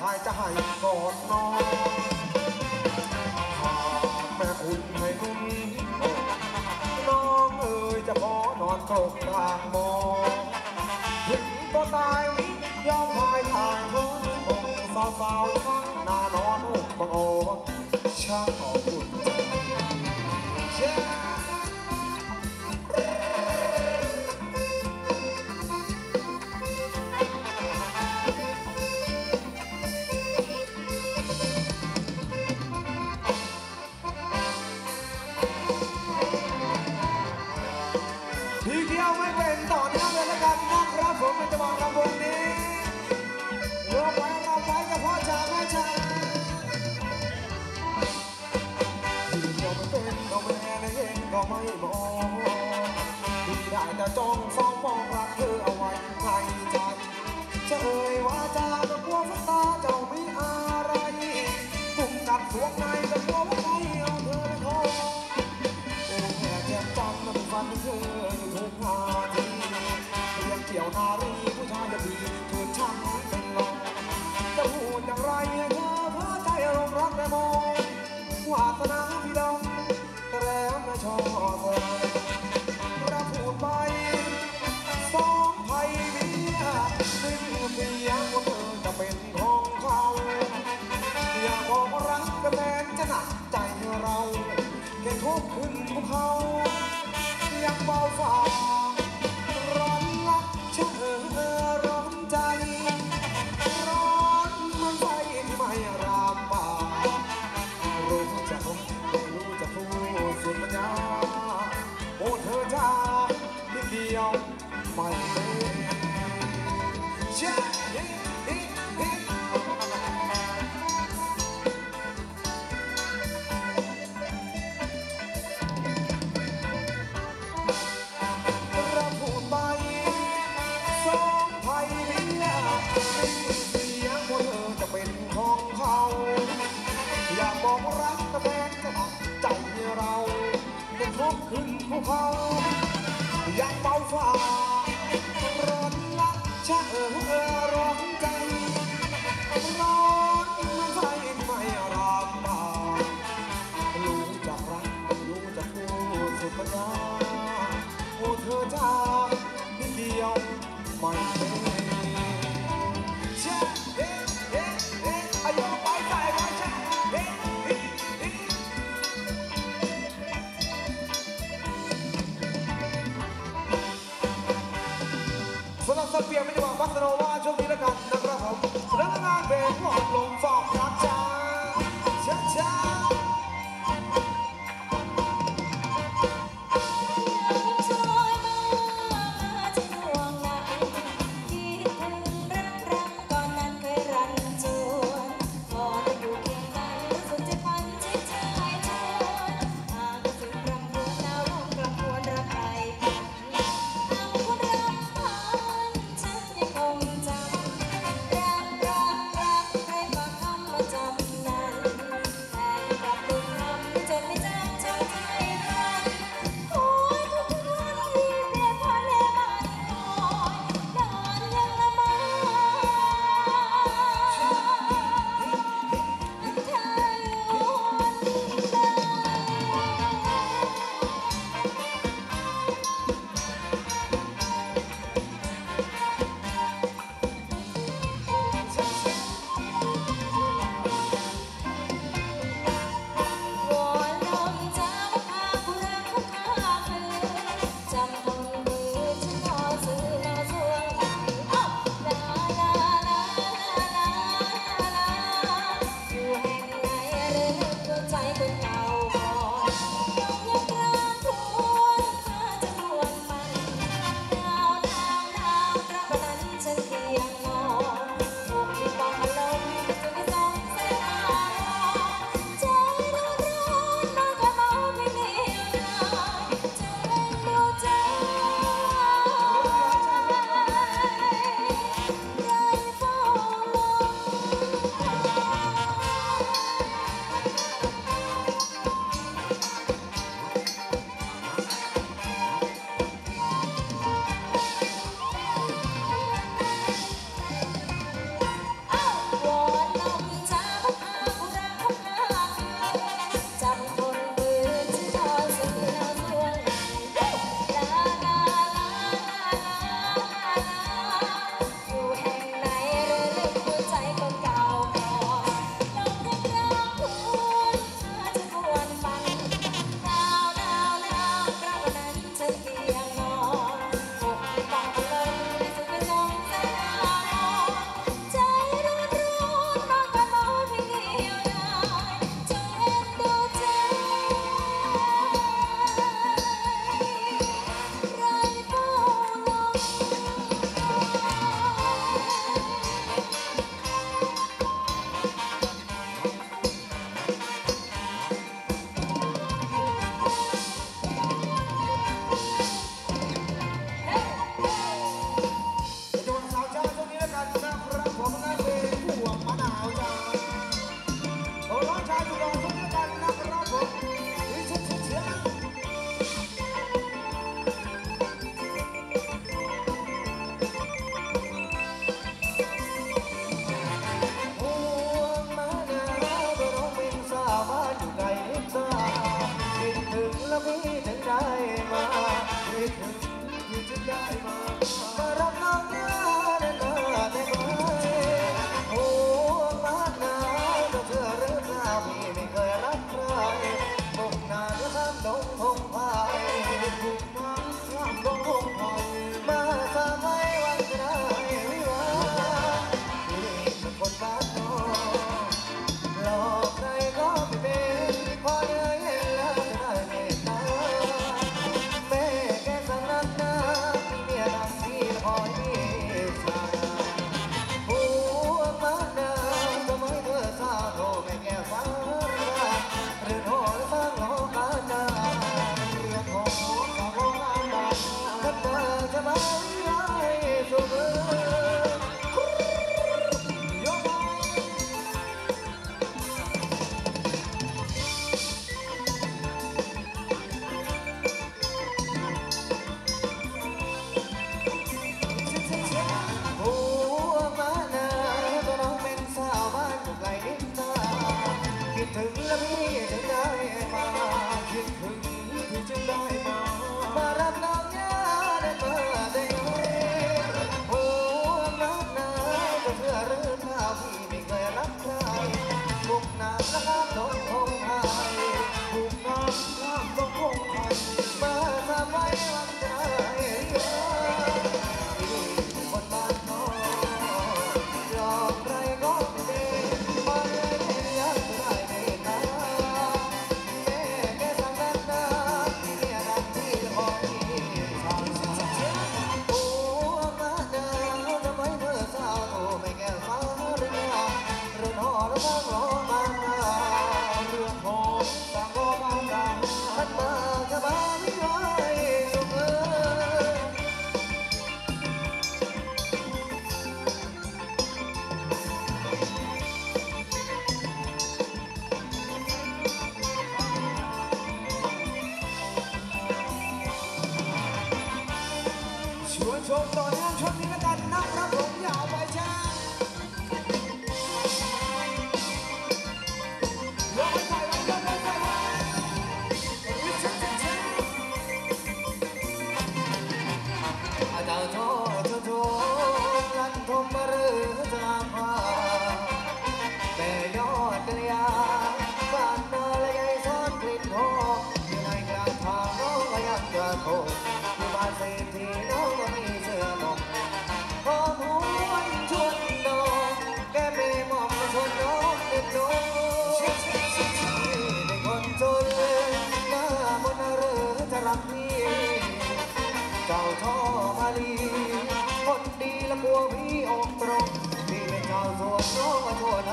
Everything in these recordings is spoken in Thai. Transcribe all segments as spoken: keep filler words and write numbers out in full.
ทายจะให้ก่อนนอนหากแม่คุณให้นุ่นน้องเอ๋ยจะขอนอนกรกกลางมองถึงตัวตายยอมหายทางทุนองสาวสาวทั้งหน้านอนอกบังโอช่างขอบคุณพี่เกียวไม่เป็นต่อเนื่องเลยละกันนะครับผมจะบอกรำวงนี้เลือกไว้เราไว้กับพ่อจ๋าแม่จ๋าพี่เกียวไม่เป็นก็แม่ในเองก็ไม่บอกพี่ได้แต่จ้องเฝ้ามองรักเธอเอาไว้ในใจจะเอ่ยว่าจาจะกลัวฟันตาเจ้าไม่อะไรปุ่มกัดสวงในจะกลัวว่าใครเอาเธอไปคอโอ้แม่เจ็บจังมันฟันเธออยู่ทุกนาทีเรียงเกี่ยวนารีผู้ชายจะดีเธอช่างเป็นลมจะพูดอย่างไรเธอพาใจลงรักแต่มองวาสนาพี่ดำแต่แล้วไม่ชอบเธอรับพูดไปสองไผ่เมียซึ่งเพียงว่าเธอจะเป็นของเขาอยากบอกรักแต่แม้จะหนักใจเราแค่ทุกขึ้นภูเขาอยากเบาฝ่าร้อนรักเชื่อร้อนใจร้อนเหมือนไฟที่ไม่รามป่ารู้จักไม่รู้จักพูดสุดปัญญาโอ้เธอจ้าไม่เกี่ยวไม่เป็นเชื่ออยากบอกรักแต่แม้จะหนักใจเราจะทุกขึ้นภูเขาอยากเบาฝ่าร้อนรักชะเออร้อนใจร้อนมันไฟไม่รามมารู้จักรักไม่รู้จักพูดสุดปัญญาโอ้เธอจ้านิดเดียวไม่เป็นเชื่อเอ๊ะเอ๊ะเอ๊ะอายุไปใส่ไปใช่เอ๊ะสำหรับสเปียร์ไม่ได้ว่าบัสโนวาช่วงนี้แล้วกันนะครับผมเรื่องงานเพลงหอมลงฟอกรักจ้าช้าช้า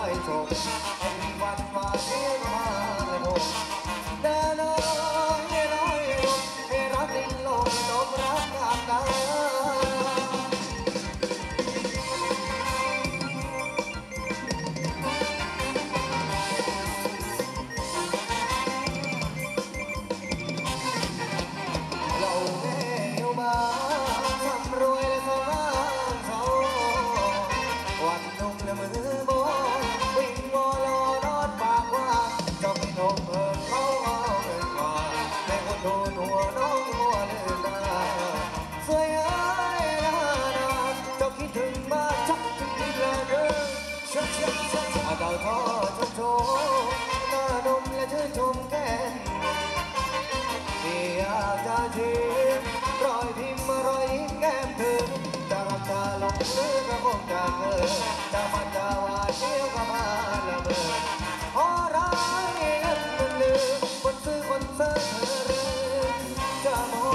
ได้ชมให้วันมาเที่ยวมาเลยผมเดินน้อยน้อยลมให้รักลิ้นลมลมรักกันดาเราแม่อยู่บ้านทำรวยและสบายเศร้าวันนุ่มและมือโบวิ่งวอลอนอดปากว่าจะไม่นกเอิญเขาเอาเงินมาแต่คนโดนหัวน้องหัวเลือนนาสวยเอ้ยนานาเจ้าคิดถึงมาชักถึงที่ละเดินชักชักชักอาเก่าทอชมโชว์หน้านมและชื่นชมแก้มที่อยากจะชิมรอยพิมพ์รอยยิ้มแก้มเธอจะรักจะหลงหรือก็คงจะเกิดจะมันจะว่าเที่ยวก็มาละเมอพอร้ายเงินมันลืมคนซื้อคนเสิร์ฟเธอลืมจะมอง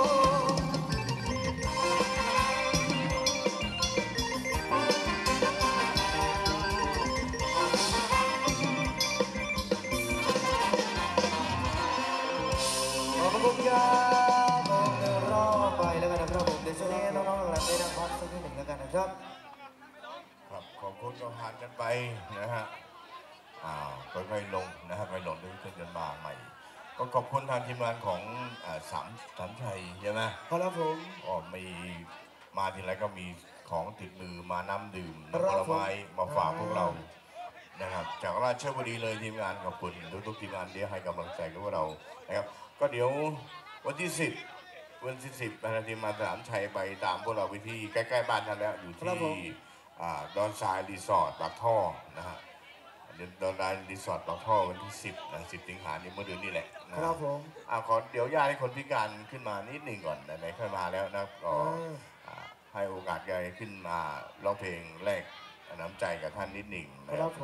ขอบคุณครับผมเดินรอบไปแล้วกันนะครับผมเดี๋ยวช่วงนี้น้องๆเราไปนั่งพักสักนิดหนึ่งแล้วกันนะครับครับขอบคุณก็ผ่านกันไปนะฮะอ่าค่อยๆลงนะฮะไปลงด้วยขึ้นกันมาใหม่ก็ขอบคุณทางทีมงานของอ่าสามสามชัยใช่ไหมครับผมก็มีมาทีไรก็มีของติดมือมาน้ำดื่มครัน้ำบผลไม้มาฝากผมพวกเรานะครับจากราชบุรีเลยทีมงานขอบคุณทุกๆทีมงานที่ให้กำลังใจกับพวกเรานะครับก็เดี๋ยววันที่สิบวันที่สิบนะทีมงานสามชัยไปตามพวกเราไปที่ใกล้ๆบ้านท่านแล้วอยู่ครับผที่มอ่าดอนทรายรีสอร์ทปากท่อนะฮะดอนทรายรีสอร์ทปากท่อวันที่สิบนะสิบสิงหาคมเมื่อเดือนนี้แหละนะครับผมอ่าขอเดี๋ยวญาติให้คนพิการขึ้นมานิดหนึ่งก่อนไหนๆค่อยมาแล้วนะก็อ่าให้โอกาสยายขึ้นมาร้องเพลงแรกน้ำใจกับท่านนิดหนึ่งนะคครัรับบ ผม